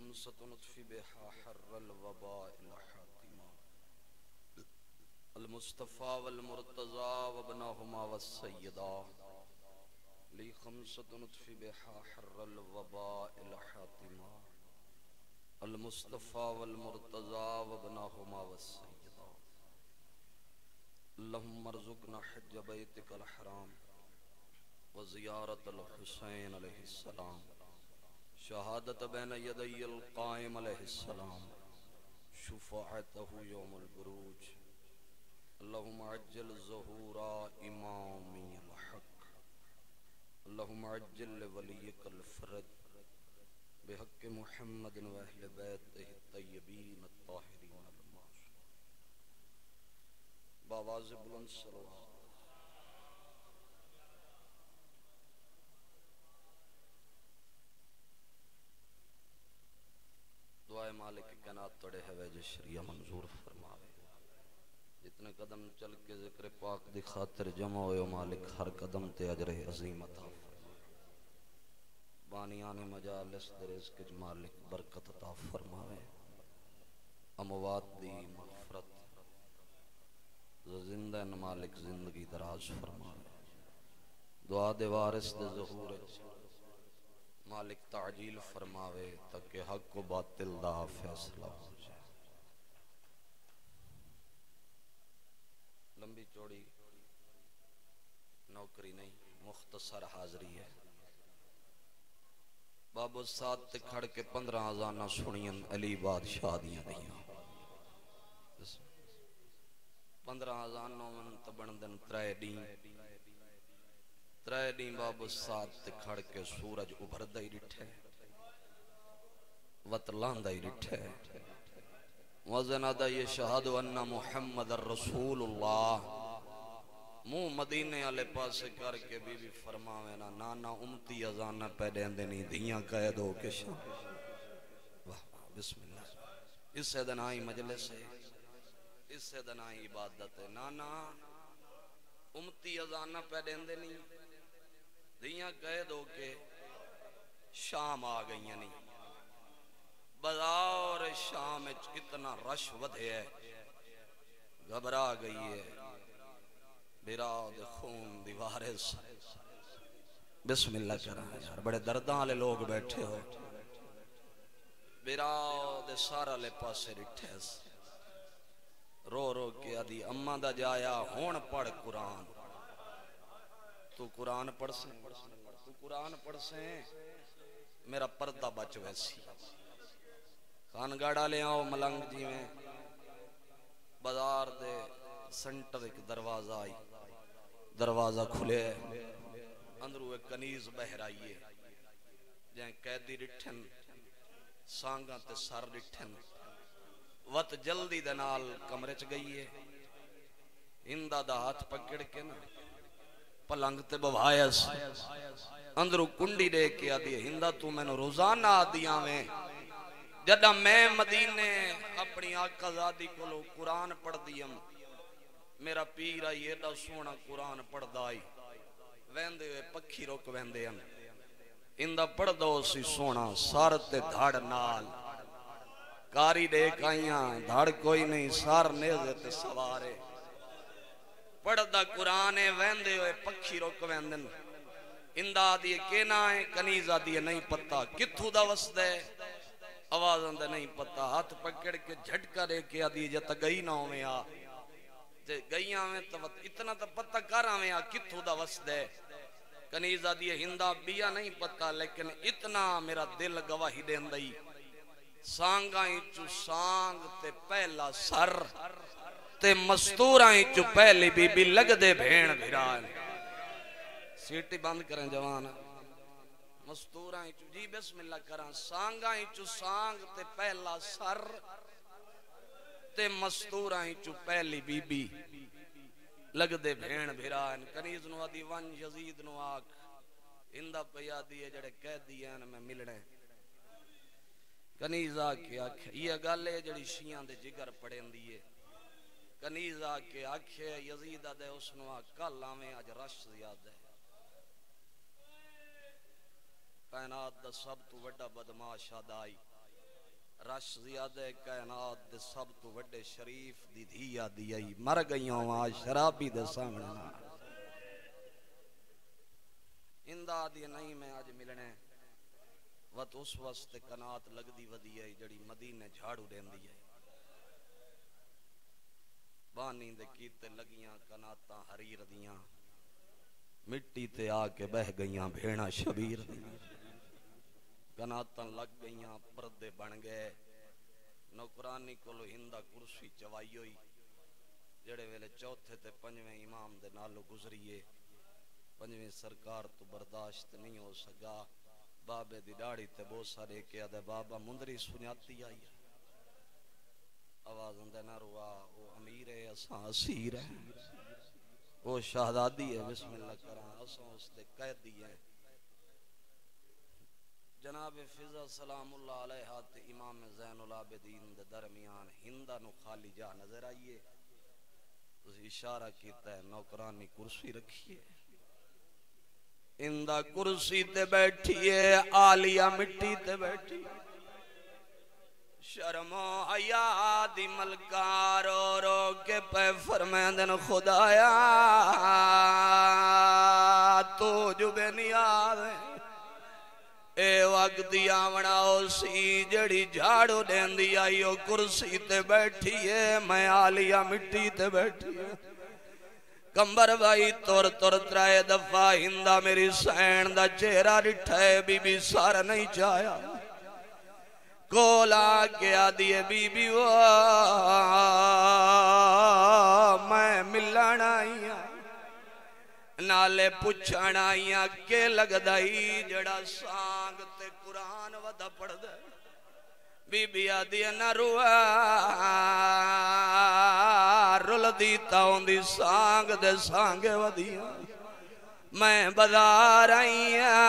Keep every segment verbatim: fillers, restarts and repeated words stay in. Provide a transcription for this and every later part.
خمسة نطفي بها حر الوباء الحاتمة المصطفى والمرتضى وابنهما والسيدا لي خمسة نطفي بها حر الوباء الحاتمة المصطفى والمرتضى وابنهما والسيدا اللهم ارزقنا حج بيتك الحرام وزيارة الحسين عليه السلام شهادة بين يدي القائم عليه السلام شفاعته يوم البروج اللهم عجل ظهور إمامي الحق اللهم عجل لوليك الفرج بحق محمد وأهل بيته الطيبين الطاهرين المعصومين بآواز بلند صلوات دعائے مالک کائنات توڑے ہے ویجہ شریعہ منظور فرماوے جتنے قدم چل کے ذکر پاک دی خاطر جمع ہوئے مالک ہر قدم تے اجر عظیم عطا فرماوے بانیان مجالس دے رزق مالک برکت عطا فرماوے اموات دی مغفرت زندہ مالک زندگی دراز فرماوے دعا دے وارث دے ظہور مالک تعجیل فرماوے تاکہ حق و باطل دا فیصلہ ہو جائے لمبی چوڑی نوکری نہیں مختصر حاضری ہے بابو ساتھ تے کھڑ کے پندرہ آزانہ سنین علی بادشاہ دیاں دیاں پندرہ آزانوں من تبندن ترائے دین ترائے دین بابو ساتھ تے کھڑ کے سورج ابھر دائی رٹھے وطلان دائی رٹھے وزنہ دا یہ شہادو انہ محمد الرسول اللہ مو مدینے علی پاسے کر کے بی بی فرماوے نا نانا امتی ازانہ پیدے اندنی دھیاں قید ہو کے شاہ بسم اللہ اس سے دنائی مجلس ہے اس سے دنائی عبادت ہے نانا امتی ازانہ پیدے اندنی دھیاں قید ہو کے شام آ گئی نہیں بازار شام اتنا رش ودھے ہے گھبرا گئی ہے بیراد خون دیوارز بسم اللہ کرا یار بڑے درداں لے لوگ بیٹھے ہو بیراد سارا لے پاسے رٹھے رو رو کے آدھی اممہ دا جایا ہون پڑھ قرآن تو قرآن پڑھ سے تو قرآن پڑھ سے میرا پردہ بچ ویسی خانگاڑا لے آؤ ملنگ جی میں بازار دے سنٹر ایک دروازہ آئی دروازہ کھلے اندرو ایک کنیز بہر آئیے جہاں قیدی رٹھن سانگاں تے سر رٹھن وقت جلدی دنال کمرے چ گئی ہے ہندہ دا ہاتھ پکڑ کے نا پلنگ تے ببھائیس اندرو کنڈی دے کے آدھی ہندہ تو میں نے روزانہ آدھیاں میں جدہ میں مدینے اپنی آقا زادی کو لو قرآن پڑھ دیم میرا پیرا یہ دا سونا قرآن پڑھ دائی ویندے ہوئے پکھی روک ویندے ہم اندہ پڑھ دو سی سونا سارت دھاڑ نال کاری دیکھ آئیاں دھاڑ کوئی نہیں سار نیزے تے سوارے پڑھ دا قرآن ویندے ہوئے پکھی روک ویندن اندہ آدھیے کینا ہے کنیز آدھیے نہیں پتا کتھو دا وسط ہے آواز اندھے نہیں پتا ہاتھ پکڑ کے جھٹکا دے کے آدھی جتا گئی نہ ہوئے آ گئی آویں تو اتنا تو پتا کر آویں آ کتھو دا وسط ہے کنیز آدھی ہندہ بیا نہیں پتا لیکن اتنا میرا دل گواہی دے اندھائی سانگائیں چو سانگ تے پہلا سر تے مستورائیں چو پہلی بی بی لگ دے بھین بھیران سیٹی بند کریں جوانا مستورائیں چو جی بسم اللہ کران سانگائیں چو سانگ تے پہلا سر تے مستورائیں چو پہلی بی بی لگ دے بھین بھیران کنیز نو آدھی ون یزید نو آکھ اندہ پیا دیئے جڑے قید دیئے میں ملنے کنیز آکھے آکھے یہ گالے جڑی شیعان دے جگر پڑھیں دیئے کنیز آکھے آکھے یزیدہ دے اس نو آکھ کل آمیں آج رش زیادہ ہے کائنات دا سب تو وڈا بدماش آدائی رش زیادہ کائنات دے سب تو وڈے شریف دی دھیا دیئی مر گئیوں وہاں شرابی دے سامنے نہ اندہ دی نہیں میں آج ملنے وقت اس وقت کنات لگ دی ودی ہے جڑی مدینے جھاڑو دین دی ہے بانی دے کیتے لگیاں کناتاں حریر دیاں مٹی تے آ کے بہ گئیاں بھیڑا شبیر دیاں کناتاں لگ گئیاں پردے بن گئے نوکرانی کولو ہندہ کرسی چوائی ہوئی جڑے ویلے چوتھے تے پنجویں امام دے نالو گزریے پنجویں سرکار تو برداشت نہیں ہو سکا بابے دی ڈاڑی تے بہت سارے کیا دے بابا مندری سنیاتی آئی آواز اندے نہ روا وہ امیر ہے اساں اسیر ہے وہ شہدادی ہے بسم اللہ کران اساں اس دے قیدی ہے جناب فضا سلام اللہ علیہ تے امام زین العابدین دے درمیان ہندہ نو خالی جا نظر آئیے تو اشارہ کیتا ہے نوکرانی کرسی رکھیے ہندہ کرسی تے بیٹھیے آلیہ مٹی تے بیٹھی شرم و حیا دی ملکہ رو رو کے پہ فرمیندن خدایا تو جو بے نیاز ہے اے وقت دیا وناؤ سی جڑی جھاڑو دین دی آئیو کرسی تے بیٹھی ہے میں آلیہ مٹی تے بیٹھی ہے کمبر بھائی تور تور ترائے دفعہ ہندہ میری سین دا چہرہ رٹھائے بی بی سارا نہیں چاہیا کولا کیا دیئے بی بی وہ میں ملن آئیاں نالے پچھن آئیاں کے لگ دائی جڑا سانگ تے قرآن ودا پڑھ دے بی بی آدھیے نہ روا رول دیتا ہوں دی سانگ دے سانگ ودیاں میں بدار آئیاں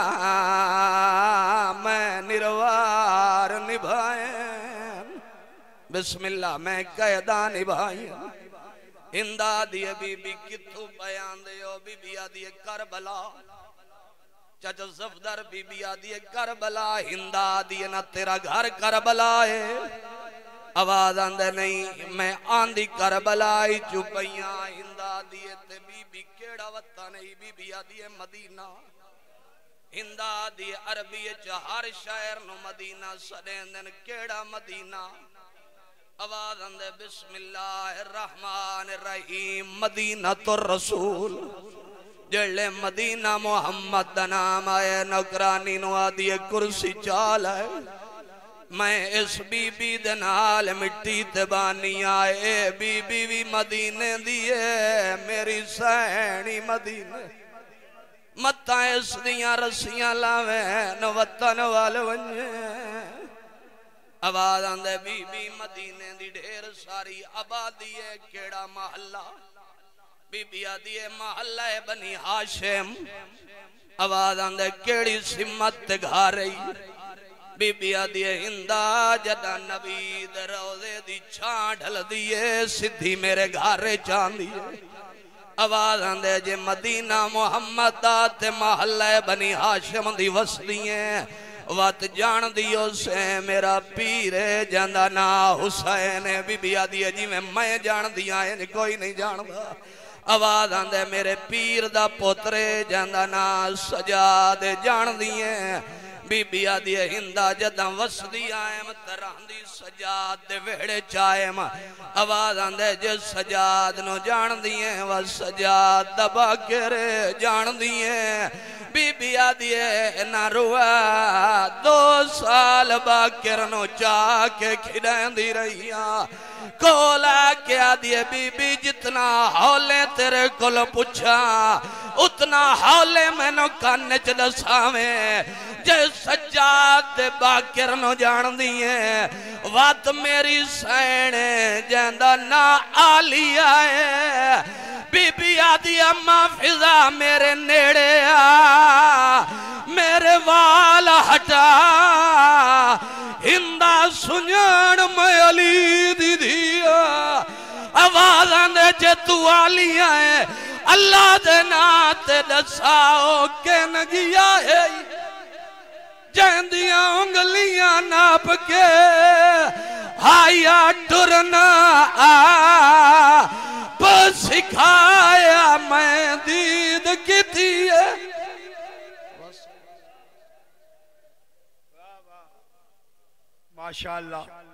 میں نروار نبھائیں بسم اللہ میں قیدہ نبھائیں ہندہ دیئے بی بی کتھو بیان دیو بی بی آدھیے کربلا چچ زفدر بی بی آدھیے کربلا ہندہ آدھیے نہ تیرا گھر کربلا ہے آواز آندے نہیں میں آندھی کربلا ہی چپیاں ہندہ آدھیے تے بی بی کیڑا وطا نہیں بی بی آدھیے مدینہ ہندہ آدھیے عربی چہار شہر نو مدینہ سڑیندن کیڑا مدینہ آواز اندے بسم اللہ الرحمن الرحیم مدینہ الرسول جلے مدینہ محمد نام آئے نکرانی نو آدھیے کرسی چال ہے میں اس بی بی دنال مٹی تبانی آئے بی بی بھی مدینے دیئے میری سینی مدینے متہ اس دیاں رسیاں لاویں وطن والونجے آواز آندے بی بی مدینے دی ڈھیر ساری آبادی ہے کیڑا محلہ بی بی آدھیے محلہ بنی ہاشم آواز آندے کیڑی سمت گھا رہی بی بی آدھیے ہندہ جدہ نبی در روزے دی چھان ڈھل دیئے سدھی میرے گھارے چان دیئے آواز آندے جے مدینہ محمد آتے محلہ بنی ہاشم دی وسدیئے وات جان دیو سے میرا پیرے جاندہ نا حسین بی بی آدھیے جی میں میں جان دیا ہے کوئی نہیں جان دا آواز آندے میرے پیر دا پوترے جاندہ نا سجاد جان دیئے بی بی آدھیے ہندہ جدہ وسدی آئیم تران دی سجاد دے ویڑے چائیم آواز آندے جے سجاد نو جان دیئے و سجاد دبا کرے جان دیئے بی بی آدھیے نہ روا دو سال باکر نو چاہ کے کھڑیں دی رہیاں کولا کیا دیئے بی بی جتنا حولے تیرے کل پچھا اتنا حولے میں نو کانچ دساویں جے سجاد دے باکر نو جان دیئے وات میری سینے جیندہ نا آلی آئے بی بی آدھی اممہ فضا میرے نیڑے آ میرے وال ہٹا ہندہ سنجھن میں علی دی دیا آواز آندے جے تو آلی آئے اللہ دے ناتے دساؤ کے نگیا ہے جہندیاں انگلیاں ناپ کے سکھایا ٹرنا آپ سکھایا میں دید کی تھی ماشاءاللہ